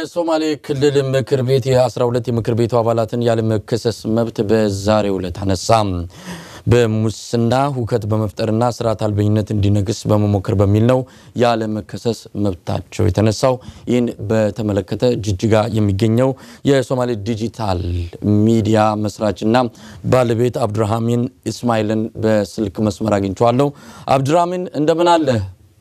የሶማሌ ክልል ምክር ቤት የ12 የምክር ቤቱ አባላትን ያለ መከሰስ መብት በዛሬው ዕለት አነሳ። በሙስና ሁከት በመፍጠርና ስርዓት አልበኝነት እንዲነግስ በመሞከር በሚል ነው ያለ መከሰስ መብታቸው የተነሳው። ይህን በተመለከተ ጅጅጋ የሚገኘው የሶማሌ ዲጂታል ሚዲያ መስራችና ባለቤት አብዱራህማን እስማኤልን በስልክ መስመር አግኝቻለሁ። አብዱራህማን እንደምን አለ?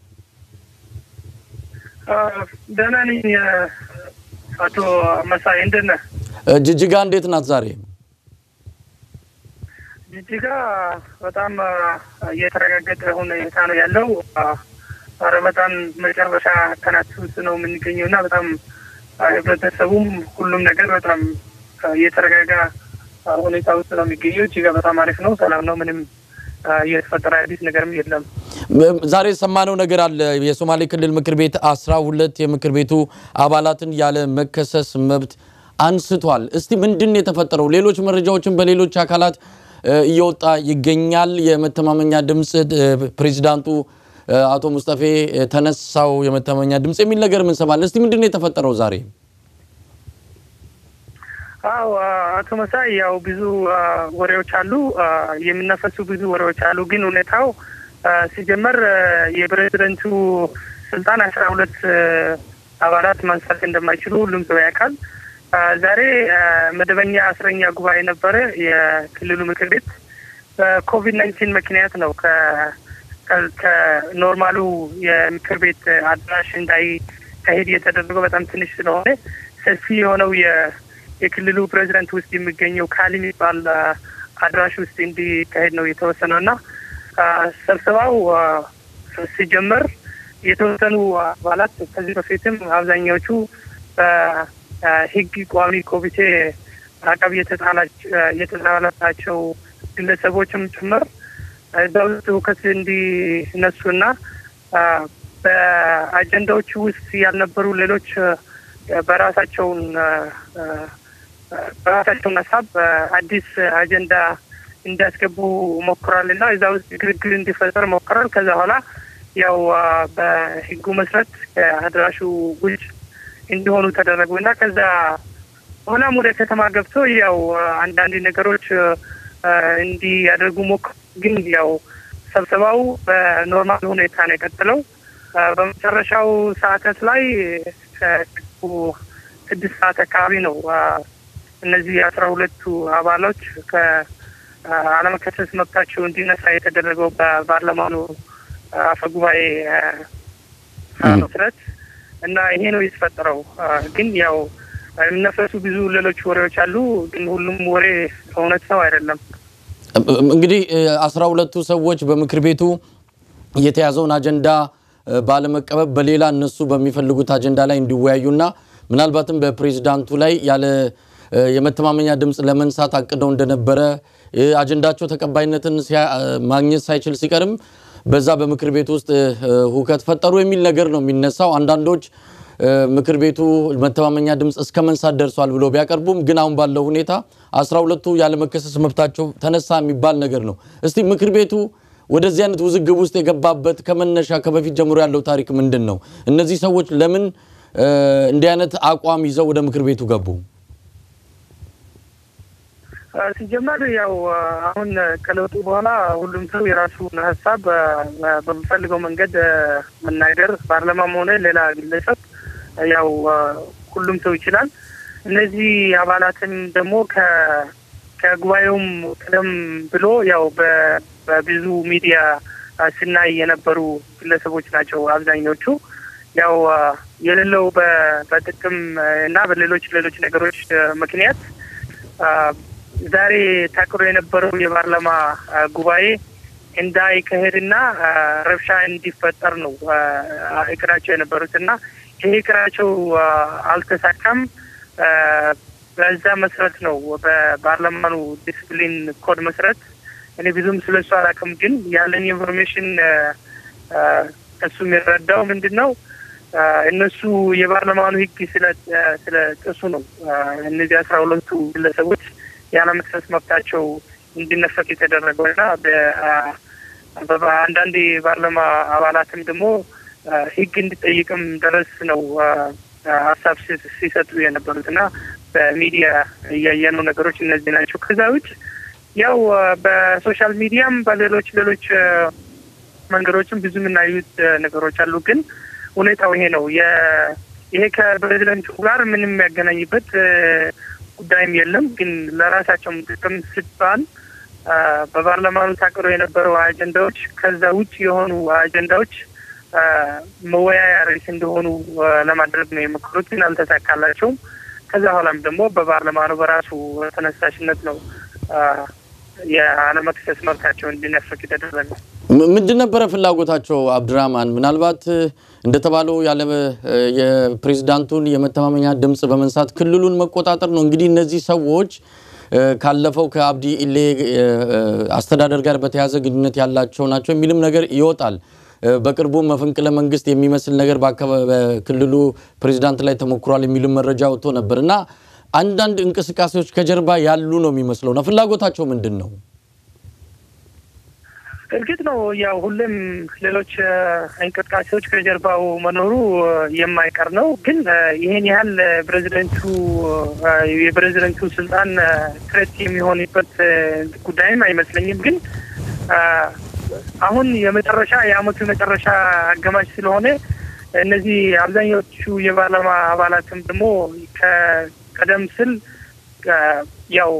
ደናኒ አቶ መሳይ እንደነ ጅጅጋ እንዴት ናት ዛሬ? ጅጅጋ በጣም የተረጋገጠ ሁኔታ ነው ያለው። ረመዳን መጨረሻ ቀናት ውስጥ ነው የምንገኘውና በጣም ህብረተሰቡም ሁሉም ነገር በጣም የተረጋጋ ሁኔታ ውስጥ ነው የሚገኘው። ጅጅጋ በጣም አሪፍ ነው፣ ሰላም ነው፣ ምንም የተፈጠረ አዲስ ነገርም የለም። ዛሬ ሰማነው ነገር አለ። የሶማሌ ክልል ምክር ቤት 12 የምክር ቤቱ አባላትን ያለ መከሰስ መብት አንስቷል። እስቲ ምንድነው የተፈጠረው? ሌሎች መረጃዎችን በሌሎች አካላት እየወጣ ይገኛል። የመተማመኛ ድምጽ ፕሬዝዳንቱ አቶ ሙስጠፌ ተነሳው የመተማመኛ ድምጽ የሚል ነገር ምን ሰማል? እስቲ ምንድነው የተፈጠረው ዛሬ? አቶ መሳይ ያው ብዙ ወሬዎች አሉ፣ የሚነፈሱ ብዙ ወሬዎች አሉ። ግን ሁኔታው ሲጀመር የፕሬዝዳንቱ ስልጣን 12 አባላት ማንሳት እንደማይችሉ ሁሉም ሰው ያውቃል። ዛሬ መደበኛ 10ኛ ጉባኤ ነበረ የክልሉ ምክር ቤት። በኮቪድ-19 ምክንያት ነው ከኖርማሉ የምክር ቤት አዳራሽ እንዳይካሄድ የተደረገው። በጣም ትንሽ ስለሆነ ሰፊ የሆነው የክልሉ ፕሬዝዳንት ውስጥ የሚገኘው ካሊ የሚባል አዳራሽ ውስጥ እንዲካሄድ ነው የተወሰነውና ስብሰባው ሲጀመር የተወሰኑ አባላት ከዚህ በፊትም አብዛኛዎቹ በህግ ቋሚ ኮሚቴ አቃቢ የተጣለባቸው ግለሰቦችም ጭምር እዛው ሁከት እንዲነሱና በአጀንዳዎቹ ውስጥ ያልነበሩ ሌሎች በራሳቸውን ሀሳብ አዲስ አጀንዳ እንዲያስገቡ ሞክራልና እዛ ውስጥ ግርግር እንዲፈጠር ሞክራል። ከዛ በኋላ ያው በህጉ መሰረት ከአድራሹ ውጭ እንዲሆኑ ተደረጉና ከዛ በኋላ ወደ ከተማ ገብቶ ያው አንዳንድ ነገሮች እንዲያደርጉ ሞክሩ። ግን ያው ስብሰባው በኖርማል ሁኔታ ነው የቀጠለው። በመጨረሻው ሰዓታት ላይ 6 ሰዓት አካባቢ ነው እነዚህ 12ቱ አባሎች ከአለመከሰስ መብታቸው እንዲነሳ የተደረገው በፓርላማኑ አፈጉባኤ መሰረት እና ይሄ ነው የተፈጠረው። ግን ያው የሚነፈሱ ብዙ ሌሎች ወሬዎች አሉ፣ ግን ሁሉም ወሬ እውነት ነው አይደለም። እንግዲህ 12ቱ ሰዎች በምክር ቤቱ የተያዘውን አጀንዳ ባለመቀበል በሌላ እነሱ በሚፈልጉት አጀንዳ ላይ እንዲወያዩና ምናልባትም በፕሬዝዳንቱ ላይ ያለ የመተማመኛ ድምጽ ለመንሳት አቅደው እንደነበረ አጀንዳቸው ተቀባይነትን ማግኘት ሳይችል ሲቀርም በዛ በምክር ቤቱ ውስጥ ሁከት ፈጠሩ የሚል ነገር ነው የሚነሳው። አንዳንዶች ምክር ቤቱ መተማመኛ ድምጽ እስከ መንሳት ደርሷል ብሎ ቢያቀርቡም ግን አሁን ባለው ሁኔታ 12ቱ ያለ መከሰስ መብታቸው ተነሳ የሚባል ነገር ነው። እስቲ ምክር ቤቱ ወደዚህ አይነት ውዝግብ ውስጥ የገባበት ከመነሻ ከበፊት ጀምሮ ያለው ታሪክ ምንድነው? እነዚህ ሰዎች ለምን እንዲህ አይነት አቋም ይዘው ወደ ምክር ቤቱ ገቡ? ሲጀመር ያው አሁን ከለውጡ በኋላ ሁሉም ሰው የራሱን ሀሳብ በሚፈልገው መንገድ መናገር ፓርላማም ሆነ ሌላ ግለሰብ ያው ሁሉም ሰው ይችላል። እነዚህ አባላትን ደግሞ ከጉባኤውም ቀደም ብሎ ያው በብዙ ሚዲያ ሲናይ የነበሩ ግለሰቦች ናቸው አብዛኞቹ። ያው የሌለው በጥቅም እና በሌሎች ነገሮች ምክንያት ዛሬ ታቅዶ የነበረው የፓርላማ ጉባኤ እንዳይካሄድና ረብሻ እንዲፈጠር ነው እቅዳቸው የነበሩትና ይሄ እቅዳቸው አልተሳካም። በዛ መሰረት ነው በፓርላማኑ ዲስፕሊን ኮድ መሰረት እኔ ብዙም ስለሱ አላውቅም፣ ግን ያለኝ ኢንፎርሜሽን እሱ የሚረዳው ምንድነው እነሱ የፓርላማኑ ህግ ስለጥሱ ነው እነዚህ 12ቱ ግለሰቦች ያለ መከሰስ መብታቸው እንዲነፈቅ የተደረገውና በአንዳንድ ፓርላማ አባላትም ደግሞ ህግ እንዲጠይቅም ድረስ ነው ሀሳብ ሲሰጡ የነበሩትና በሚዲያ ያያየነው ነገሮች እነዚህ ናቸው። ከዛ ውጭ ያው በሶሻል ሚዲያም በሌሎች መንገዶችም ብዙ የምናዩት ነገሮች አሉ። ግን ሁኔታው ይሄ ነው። ይሄ ከፕሬዝዳንቱ ጋር ምንም የሚያገናኝበት ጉዳይም የለም። ግን ለራሳቸው ጥቅም ሲባል በፓርላማኑ ታቅዶ የነበረው አጀንዳዎች ከዛ ውጭ የሆኑ አጀንዳዎች መወያያ ርዕስ እንደሆኑ ለማድረግ ነው የሞከሩት፣ ግን አልተሳካላቸውም። ከዛ በኋላም ደግሞ በፓርላማኑ በራሱ ተነሳሽነት ነው የአለመክሰስ መብታቸውን እንዲነፈቅ የተደረገው። ምንድን ነበረ ፍላጎታቸው አብድራህማን? ምናልባት እንደተባለው ያለ የፕሬዝዳንቱን የመተማመኛ ድምጽ በመንሳት ክልሉን መቆጣጠር ነው። እንግዲህ እነዚህ ሰዎች ካለፈው ከአብዲ ኢሌ አስተዳደር ጋር በተያያዘ ግንኙነት ያላቸው ናቸው የሚልም ነገር ይወጣል። በቅርቡ መፈንቅለ መንግስት የሚመስል ነገር በክልሉ ፕሬዝዳንት ላይ ተሞክሯል የሚልም መረጃ ወጥቶ ነበርና አንዳንድ እንቅስቃሴዎች ከጀርባ ያሉ ነው የሚመስለውና ፍላጎታቸው ምንድነው? እርግጥ ነው ያው ሁሉም ሌሎች እንቅስቃሴዎች ከጀርባው መኖሩ የማይቀር ነው። ግን ይሄን ያህል የፕሬዝዳንቱ ስልጣን ትሬት የሚሆንበት ጉዳይም አይመስለኝም። ግን አሁን የአመቱ መጨረሻ አጋማሽ ስለሆነ እነዚህ አብዛኞቹ የፓርላማ አባላትም ደግሞ ከቀደም ሲል ያው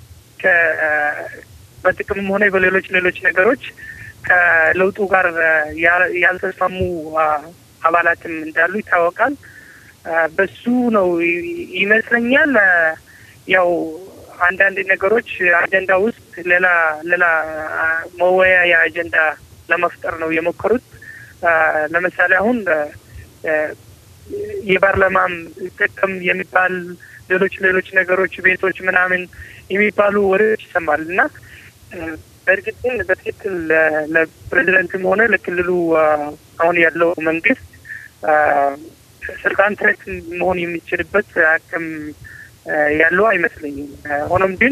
በጥቅምም ሆነ በሌሎች ነገሮች ከለውጡ ጋር ያልተስማሙ አባላትም እንዳሉ ይታወቃል። በሱ ነው ይመስለኛል ያው አንዳንድ ነገሮች አጀንዳ ውስጥ ሌላ መወያያ አጀንዳ ለመፍጠር ነው የሞከሩት። ለምሳሌ አሁን የፓርላማም ጥቅም የሚባል ሌሎች ነገሮች ቤቶች ምናምን የሚባሉ ወሬዎች ይሰማል እና በእርግጥ በትክክል ለፕሬዝዳንትም ሆነ ለክልሉ አሁን ያለው መንግስት ስልጣን ትሬት መሆን የሚችልበት አቅም ያለው አይመስለኝም። ሆኖም ግን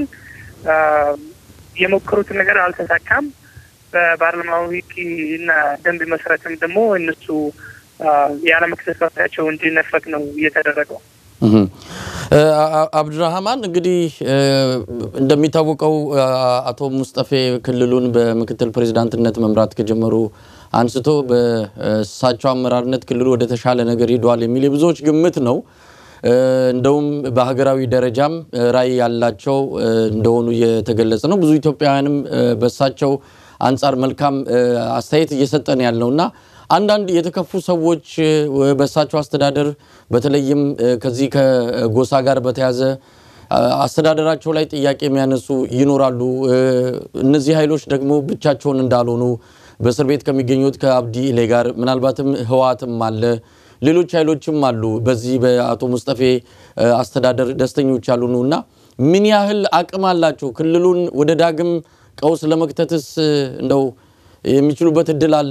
የሞከሩት ነገር አልተሳካም። በፓርላማው ሕግና ደንብ መሰረትም ደግሞ እነሱ ያለመክሰስ መብታቸው እንዲነፈቅ ነው እየተደረገው። አብድራህማን እንግዲህ እንደሚታወቀው አቶ ሙስጠፌ ክልሉን በምክትል ፕሬዝዳንትነት መምራት ከጀመሩ አንስቶ በእሳቸው አመራርነት ክልሉ ወደ ተሻለ ነገር ሄዷል የሚል የብዙዎች ግምት ነው። እንደውም በሀገራዊ ደረጃም ራዕይ ያላቸው እንደሆኑ እየተገለጸ ነው። ብዙ ኢትዮጵያውያንም በእሳቸው አንጻር መልካም አስተያየት እየሰጠን ያለውና አንዳንድ የተከፉ ሰዎች በእሳቸው አስተዳደር በተለይም ከዚህ ከጎሳ ጋር በተያያዘ አስተዳደራቸው ላይ ጥያቄ የሚያነሱ ይኖራሉ። እነዚህ ኃይሎች ደግሞ ብቻቸውን እንዳልሆኑ በእስር ቤት ከሚገኙት ከአብዲ ኢሌ ጋር ምናልባትም ህወሓትም አለ፣ ሌሎች ኃይሎችም አሉ በዚህ በአቶ ሙስጠፌ አስተዳደር ደስተኞች ያሉና ምን ያህል አቅም አላቸው ክልሉን ወደ ዳግም ቀውስ ለመክተትስ እንደው የሚችሉበት እድል አለ?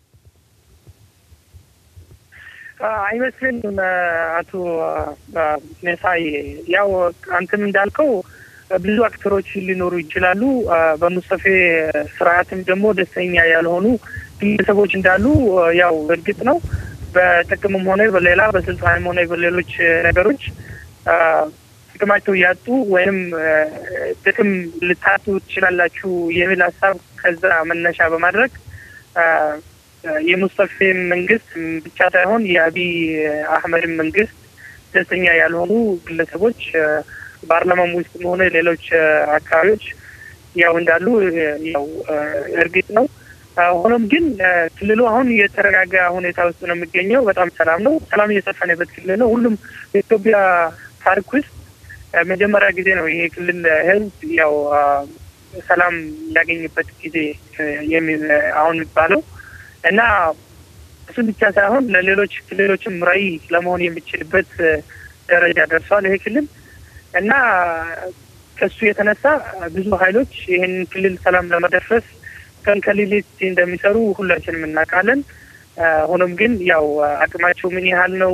አይመስልም አቶ መሳይ። ያው አንተም እንዳልከው ብዙ አክተሮች ሊኖሩ ይችላሉ። በሙስጠፌ ስርዓትም ደግሞ ደስተኛ ያልሆኑ ግለሰቦች እንዳሉ ያው እርግጥ ነው። በጥቅምም ሆነ በሌላ በስልጣንም ሆነ በሌሎች ነገሮች ጥቅማቸው ያጡ ወይም ጥቅም ልታጡ ትችላላችሁ የሚል ሀሳብ ከዛ መነሻ በማድረግ የሙስጠፌ መንግስት ብቻ ሳይሆን የአብይ አህመድ መንግስት ደስተኛ ያልሆኑ ግለሰቦች ፓርላማም ውስጥ ሆነ ሌሎች አካባቢዎች ያው እንዳሉ ያው እርግጥ ነው። ሆኖም ግን ክልሉ አሁን የተረጋጋ ሁኔታ ውስጥ ነው የሚገኘው። በጣም ሰላም ነው። ሰላም እየሰፈነበት ክልል ነው። ሁሉም የኢትዮጵያ ታሪክ ውስጥ መጀመሪያ ጊዜ ነው ይሄ ክልል ህዝብ ያው ሰላም ያገኝበት ጊዜ አሁን የሚባለው እና እሱ ብቻ ሳይሆን ለሌሎች ክልሎችም ራዕይ ለመሆን የሚችልበት ደረጃ ደርሷል ይሄ ክልል እና ከሱ የተነሳ ብዙ ኃይሎች ይሄን ክልል ሰላም ለመደፍረስ ከንከሊሊት እንደሚሰሩ ሁላችንም እናውቃለን። ሆኖም ግን ያው አቅማቸው ምን ያህል ነው፣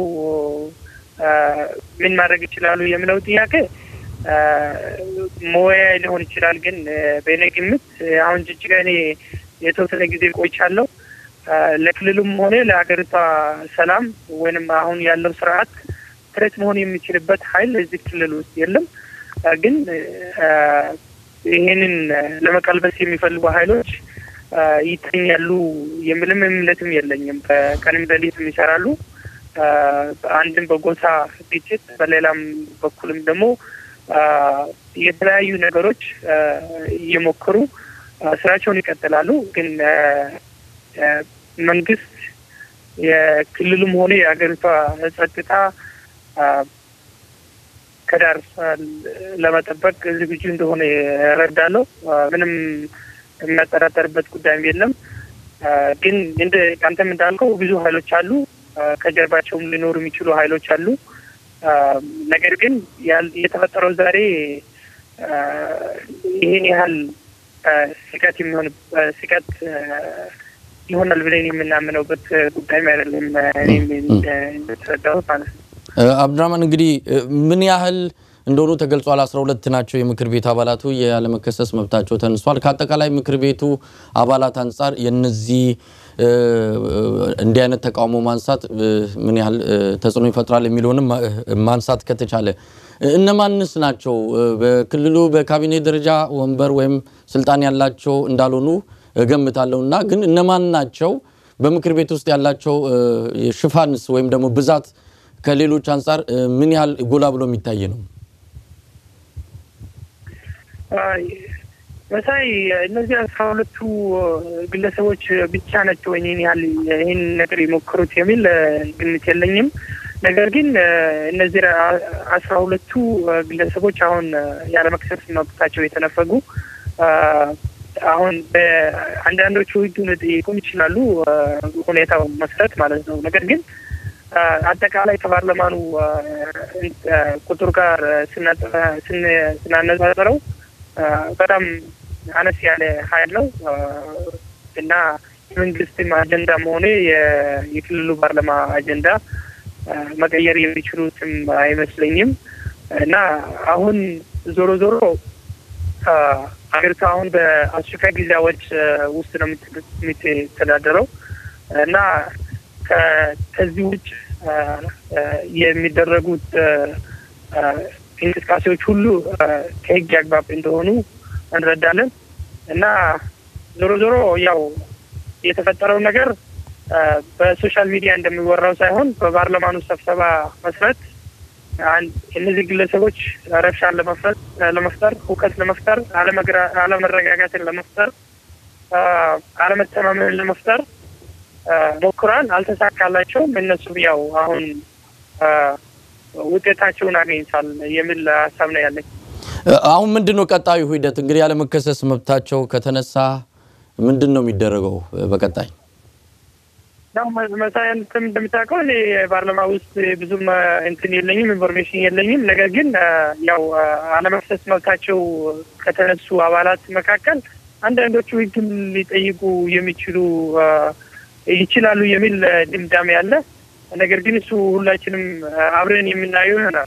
ምን ማድረግ ይችላሉ የሚለው ጥያቄ መወያያ ሊሆን ይችላል። ግን በእኔ ግምት አሁን ጅጅጋ እኔ የተወሰነ ጊዜ ቆይቻለሁ። ለክልሉም ሆነ ለሀገሪቷ ሰላም ወይንም አሁን ያለው ስርዓት ትሬት መሆን የሚችልበት ኃይል እዚህ ክልል ውስጥ የለም ግን ይሄንን ለመቀልበስ የሚፈልጉ ኃይሎች ይተኛሉ የምልም እምነትም የለኝም በቀንም በሌሊትም ይሰራሉ አንድም በጎሳ ግጭት በሌላም በኩልም ደግሞ የተለያዩ ነገሮች እየሞከሩ ስራቸውን ይቀጥላሉ ግን መንግስት የክልሉም ሆነ የአገሪቷ ጸጥታ ከዳር ለመጠበቅ ዝግጁ እንደሆነ እረዳለሁ ምንም የሚያጠራጥርበት ጉዳይ የለም ግን እንደ አንተም እንዳልከው ብዙ ኃይሎች አሉ ከጀርባቸውም ሊኖሩ የሚችሉ ኃይሎች አሉ ነገር ግን የተፈጠረው ዛሬ ይሄን ያህል ስጋት የሚሆን ስጋት ይሆናል ብለን የምናምነውበት ጉዳይ አይደለም እኔም እንደተረዳው ማለት ነው አብዱራህማን እንግዲህ ምን ያህል እንደሆኑ ተገልጿል 12 ናቸው የምክር ቤት አባላቱ ያለመከሰስ መብታቸው ተነስቷል ከአጠቃላይ ምክር ቤቱ አባላት አንፃር የነዚህ እንዲህ አይነት ተቃውሞ ማንሳት ምን ያህል ተጽዕኖ ይፈጥራል የሚሉንም ማንሳት ከተቻለ እነማንስ ናቸው በክልሉ በካቢኔ ደረጃ ወንበር ወይም ስልጣን ያላቸው እንዳልሆኑ ገምታለውና ግን እነማን ናቸው በምክር ቤት ውስጥ ያላቸው ሽፋንስ ወይም ደግሞ ብዛት ከሌሎች አንፃር ምን ያህል ጎላ ብሎ የሚታይ ነው መሳይ እነዚህ 12ቱ ግለሰቦች ብቻ ናቸው ይሄን ነገር ይሞክሩት የሚል ግምት የለኝም ነገር ግን እነዚህ 12ቱ ግለሰቦች አሁን ያለመከሰስ መብታቸው የተነፈጉ አሁን በአንዳንዶቹ ህጉን ሊቆም ይችላሉ ሁኔታው መሰረት ማለት ነው ነገር ግን አጠቃላይ ከፓርላማኑ ቁጥር ጋር ስናነጻጽረው በጣም አነስ ያለ ኃይል ነው እና መንግስት አጀንዳ ሆነ የክልሉ ፓርላማ አጀንዳ መቀየር የሚችሉትም አይመስለኝም እና አሁን ዞሮ አገሪቷ አሁን በአስቸኳይ ጊዜ አዋጅ ውስጥ ነው የምትተዳደረው እና ከዚህ ውጭ የሚደረጉት እንቅስቃሴዎች ሁሉ ከህግ አግባብ እንደሆኑ እንረዳለን እና ዞሮ ያው የተፈጠረው ነገር በሶሻል ሚዲያ እንደሚወራው ሳይሆን በፓርላማኑ ስብሰባ መሰረት እነዚህ ግለሰቦች ረብሻን ለመፍጠር ሁከት ለመፍጠር አለመረጋጋትን ለመፍጠር አለመተማመንን ለመፍጠር ሞክረዋል አልተሳካላቸውም እነሱ ያው አሁን ውጤታቸውን አግኝተዋል የሚል ሐሳብ ነው ያለኝ አሁን ምንድነው ቀጣዩ ሂደት እንግዲህ ያለመከሰስ መብታቸው ከተነሳ ምንድነው የሚደረገው በቀጣይ ነው መሳያን እንደምታውቀው እኔ ፓርላማ ውስጥ ብዙም የለኝም ኢንፎርሜሽን የለኝም ነገር ግን ያው አለመከሰስ መብታቸው ከተነሱ አባላት መካከል አንዳንዶቹ ህግም ሊጠይቁ የሚችሉ ይችላሉ የሚል ድምዳሜ አለ ነገር ግን እሱ ሁላችንም አብረን የምናየው ይሆናል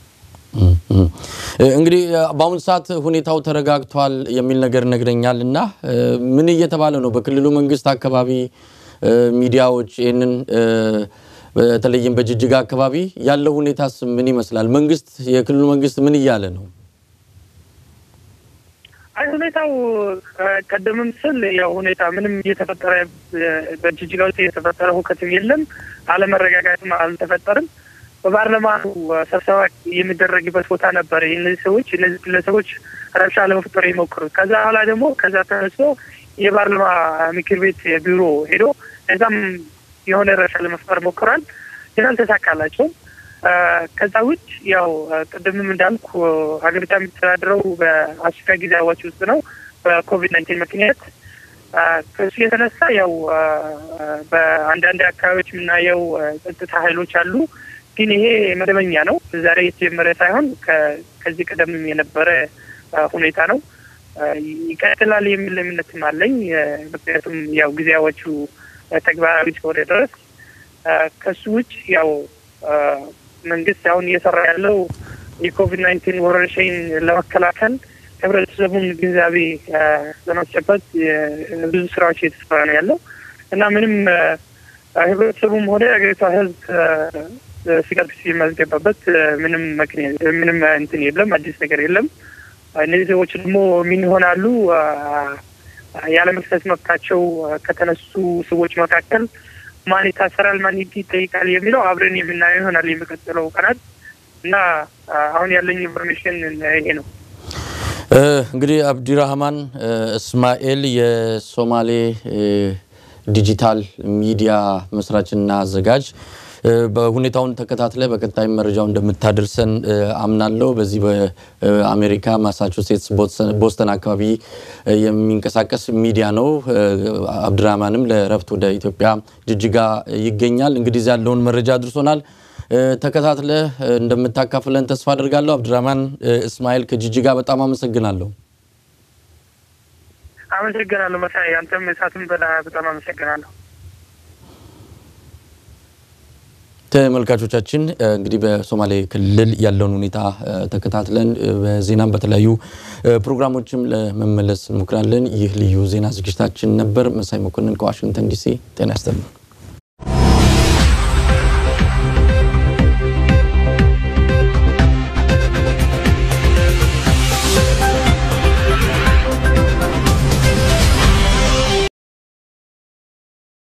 እንግዲህ በአሁኑ ሰዓት ሁኔታው ተረጋግቷል የሚል ነገር ነግረኛልና ምን እየተባለ ነው በክልሉ መንግስት አካባቢ ሚዲያዎች እነን በተለይም በጅጅጋ አካባቢ ያለው ሁኔታስ ምን ይመስላል መንግስት የክልሉ መንግስት ምን ይያለ ነው ሁኔታው ቀደምም ስል ያው ሁኔታ ምንም እየተፈጠረ በጅጅጋ ውስጥ የተፈጠረ ሁከትም የለም አለመረጋጋትም አልተፈጠረም በፓርላማኑ ስብሰባ የሚደረግበት ቦታ ነበር እነዚህ ግለሰቦች ረብሻ ለመፍጠር ይሞክሩት ከዛ ኋላ ደግሞ ከዛ ተነስቶ የፓርላማ ምክር ቤት ቢሮ ሄዶ እዛም የሆነ ረብሻ ለመፍጠር ሞክሯል ግን አልተሳካላቸውም ከዛ ውጭ ያው ቀደምም እንዳልኩ ሀገሪቷ የምትተዳደረው በአስቸኳይ ጊዜ አዋጅ ውስጥ ነው በኮቪድ-19 ምክንያት ከሱ የተነሳ ያው በአንዳንድ አካባቢዎች የምናየው ጸጥታ ኃይሎች አሉ ግን ይሄ መደበኛ ነው ዛሬ የተጀመረ ሳይሆን ከዚህ ቀደም የነበረ ሁኔታ ነው ይቀጥላል የሚል እምነትም አለኝ ምክንያቱም ያው ጊዜያዎቹ ተግባራዊ እስከሆነ ድረስ ከሱ ውጭ ያው መንግስት አሁን እየሰራ ያለው የኮቪድ-19 ወረርሽኝ ለመከላከል ህብረተሰቡን ግንዛቤ ለማስጨበጥ ብዙ ስራዎች እየተሰራ ነው ያለው እና ምንም ህብረተሰቡም ሆነ የአገሪቷ ህዝብ ሲቀጥስ የሚያስገባበት ምንም እንትን የለም አዲስ ነገር የለም እነዚህ ሰዎች ደግሞ ምን ይሆናሉ ያለ መክሰስ መብታቸው ከተነሱ ሰዎች መካከል ማን ይታሰራል ማን ይጠይቃል የሚለው አብረን የምናየው ይሆናል የሚቀጥለው ቀናት እና አሁን ያለኝ ኢንፎርሜሽን ይሄ ነው እንግዲህ አብዲራህማን እስማኤል የሶማሌ ዲጂታል ሚዲያ መስራችና አዘጋጅ በሁኔታውን ተከታትለ በቀጣይ መረጃው እንደምታደርሰን አምናለሁ በዚህ በአሜሪካ ማሳቹሴትስ ቦስተን አካባቢ የሚንቀሳቀስ ሚዲያ ነው አብዲራህማንም ለረፍት ወደ ኢትዮጵያ ጅጅጋ ይገኛል እንግዲህ ያለውን መረጃ አድርሶናል ተከታትለ እንደምታካፍለን ተስፋ አደርጋለሁ አብዲራህማን እስማኤል ከጅጅጋ በጣም አመሰግናለሁ መሳይ አንተም ሰዓቱን በጣም አመሰግናለሁ ተመልካቾቻችን እንግዲህ በሶማሌ ክልል ያለውን ሁኔታ ተከታትለን በዜናም በተለያዩ ፕሮግራሞችም ለመመለስ እንሞክራለን ይህ ልዩ ዜና ዝግጅታችን ነበር መሳይ መኮንን ከዋሽንግተን ዲሲ ጤና ይስጥልኝ